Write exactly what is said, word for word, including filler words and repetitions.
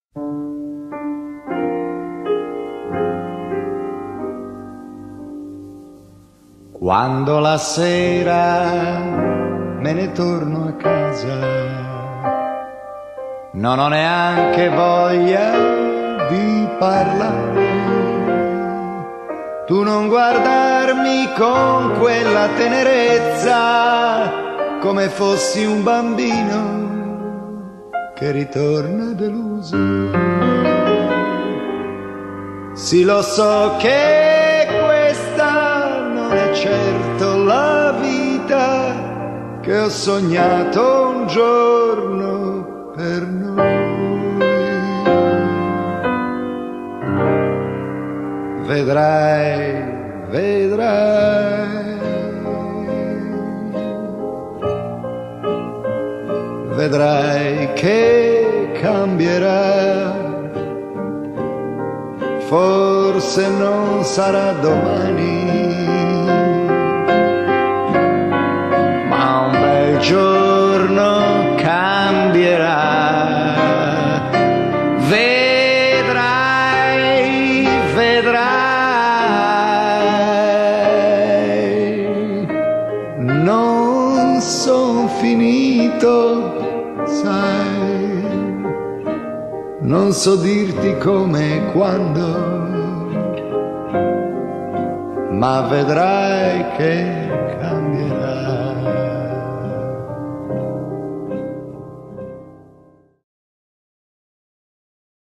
Quando la sera me ne torno a casa, non ho neanche voglia di parlare. Tu non guardarmi con quella tenerezza, come fossi un bambino che ritorna deluso. Sì, lo so che questa non è certo la vita che ho sognato un giorno per noi. Vedrai, vedrai, vedrai che cambierà. Forse non sarà domani, ma un bel giorno cambierà. Vedrai, vedrai, non son finito, sai, non so dirti come e quando, ma vedrai che cambierà.